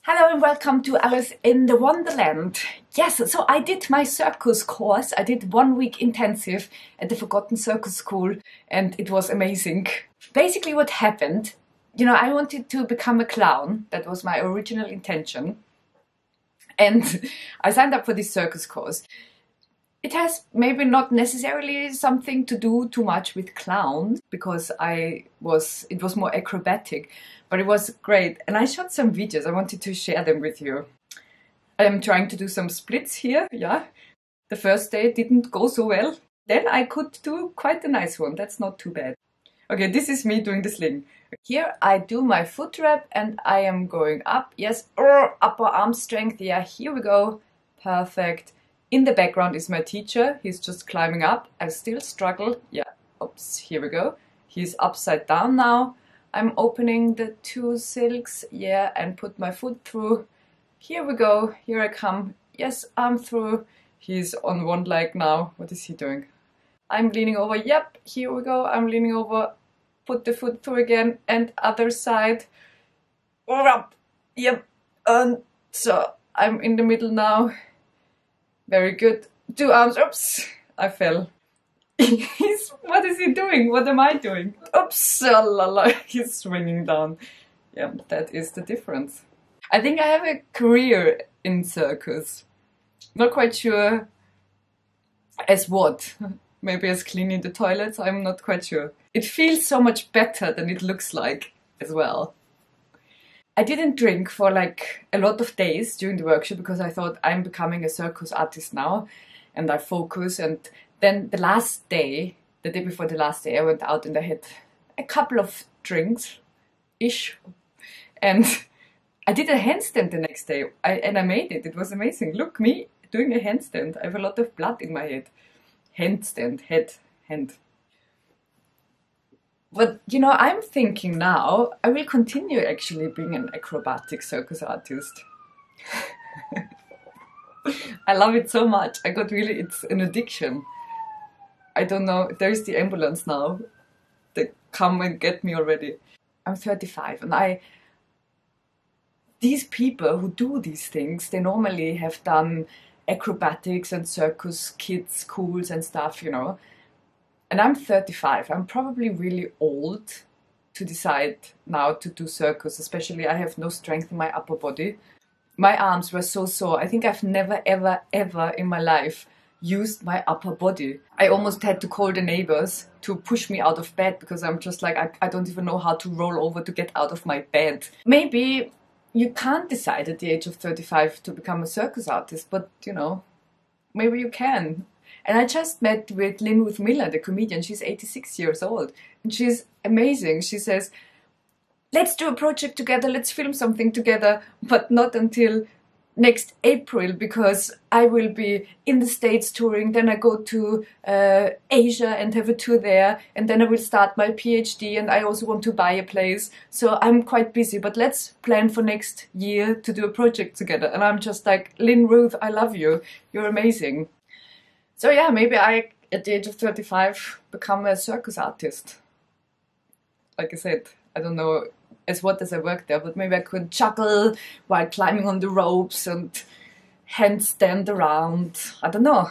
Hello and welcome to Alice in the Wonderland. Yes, so I did my circus course. I did 1 week intensive at the Forgotten Circus School and it was amazing. Basically what happened, I wanted to become a clown. That was my original intention. And I signed up for this circus course. It has maybe not necessarily something to do too much with clowns because it was more acrobatic, but it was great. And I shot some videos. I wanted to share them with you. I am trying to do some splits here. Yeah, the first day didn't go so well. Then I could do quite a nice one. That's not too bad. Okay, this is me doing the sling. Here I do my foot wrap and I am going up. Yes, upper arm strength. Yeah, here we go. Perfect. In the background is my teacher. He's just climbing up. I still struggle. Yeah, oops, here we go. He's upside down now. I'm opening the 2 silks. Yeah, and put my foot through. Here we go. Here I come. Yes, arm through. He's on one leg now. What is he doing? I'm leaning over. Yep, here we go. I'm leaning over. Put the foot through again. And other side. Up. Yep. And so I'm in the middle now. Very good. 2 arms. Oops, I fell. What is he doing? What am I doing? Oops, la. He's swinging down. Yeah, that is the difference. I think I have a career in circus. Not quite sure as what. Maybe as cleaning the toilets, I'm not quite sure. It feels so much better than it looks like as well. I didn't drink for like a lot of days during the workshop because I thought I'm becoming a circus artist now and I focus. And then the last day, the day before the last day, I went out and I had a couple of drinks-ish and I did a handstand the next day and I made it. It was amazing. Look, me doing a handstand. I have a lot of blood in my head. Handstand, hand. But I'm thinking now I will continue actually being an acrobatic circus artist. I love it so much. It's an addiction. I don't know, there's the ambulance now. They come and get me already. I'm 35 and these people who do these things, they normally have done acrobatics and circus kids schools and stuff, And I'm 35. I'm probably really old to decide now to do circus, especially I have no strength in my upper body. My arms were so sore. I think I've never, ever in my life used my upper body. I almost had to call the neighbors to push me out of bed because I'm just like, I don't even know how to roll over to get out of my bed. Maybe you can't decide at the age of 35 to become a circus artist, but maybe you can. And I just met with Lynn Ruth Miller, the comedian. She's 86 years old and she's amazing. She says, let's do a project together, let's film something together, but not until next April because I will be in the States touring, then I go to Asia and have a tour there, and then I will start my PhD and I also want to buy a place. So I'm quite busy, but let's plan for next year to do a project together. And I'm just like, Lynn Ruth, I love you, you're amazing. So yeah, maybe I, at the age of 35, become a circus artist. Like I said, I don't know as I work there, but maybe I could juggle while climbing on the ropes and handstand around. I don't know.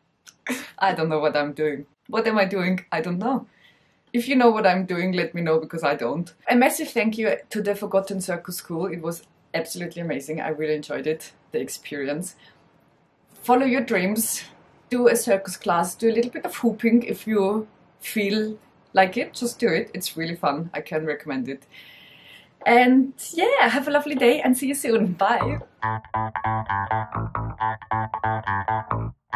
I don't know what I'm doing. What am I doing? I don't know. If you know what I'm doing, let me know because I don't. A massive thank you to the Forgotten Circus School. It was absolutely amazing. I really enjoyed it, the experience. Follow your dreams. Do a circus class, do a little bit of hooping if you feel like it, just do it. It's really fun. I can recommend it. And yeah, have a lovely day and see you soon. Bye.